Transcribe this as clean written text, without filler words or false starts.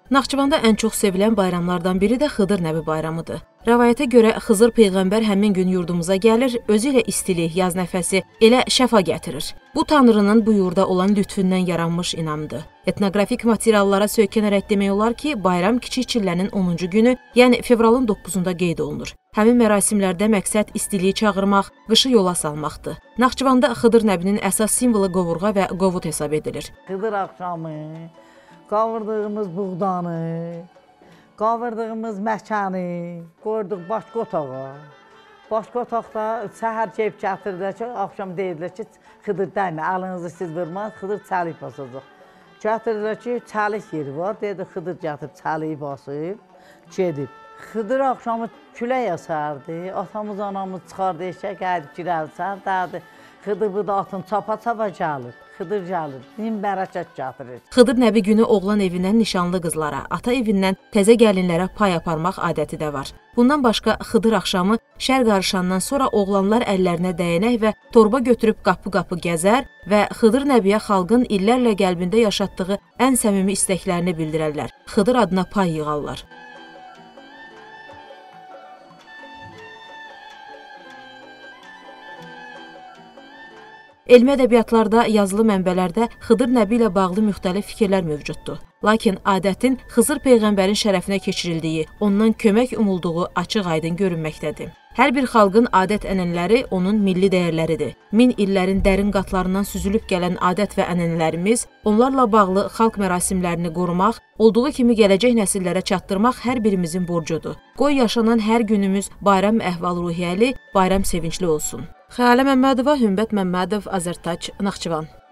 Naxçıvanda ən çox sevilən bayramlardan biri də Xıdır Nəbi bayramıdır. Rəvayətə görə Xızır Peyğəmbər həmin gün yurdumuza gəlir, özü ilə istilik, yaz nəfəsi, elə şəfa gətirir. Bu Tanrının bu yurda olan lütfündən yaranmış inamdır. Etnoqrafik materiallara söykənərək demək olar ki, bayram Kiçik Çillənin 10-cu günü, yəni fevralın 9-unda qeyd olunur. Həmin mərasimlərdə məqsəd istiliyi çağırmaq, qışı yola salmaqdır. Naxçıvanda Xıdır Nəbinin əsas simvolu qovurğa və qovut hesab edilir. Xıdır axşamı qavurdığımız buğdanı, qavurdığımız məkanı qoyduq başqa otağa. Başqa otaqda səhər keyf gətirdilər ki, axşam deyirlər ki, Xıdır dəymə, əlinizi siz vurmaz, Xıdır çəlik basacaq. Gətirdilər ki, çəlik yeri var, dedi Xıdır gətirib çəliyi basıb, gedib. Xıdır axşamı külək əsərdi, atamız, anamız çıxardı, eşək gəlib girəlsən, derdi, Xıdır bu da atın çapa-çapa gəlir. Xıdır gəlir, din bərəkət gətirir. Xıdır Nəbi günü oğlan evindən nişanlı qızlara, ata evindən təzə gəlinlərə pay aparmaq adəti də var. Bundan başqa Xıdır axşamı şər qarışandan sonra oğlanlar əllərinə dəyənək və torba götürüb qapı-qapı gəzər və Xıdır Nəbiyə xalqın illərlə qəlbində yaşatdığı ən səmimi istəklərini bildirərlər. Xıdır adına pay yığarlar. Elmi ədəbiyyatlarda, yazılı mənbələrdə Xıdır Nəbi ilə bağlı müxtəlif fikirlər mövcuddur. Lakin adətin Xızır Peyğəmbərin şərəfinə keçirildiyi, ondan kömək umulduğu açıq-aydın görünməkdədir. Hər bir xalqın adət-ənənələri onun milli dəyərləridir. Min illərin dərin qatlarından süzülüb gələn adət və ənənələrimiz, onlarla bağlı xalq mərasimlərini qorumaq, olduğu kimi gələcək nəsillərə çatdırmaq hər birimizin borcudur. Qoy yaşanan hər günümüz bayram əhval-ruhiyyəli, bayram sevincli olsun. Xəyalə Məmmədova, Hümbət Məmmədov, Azərtac, Naxçıvan.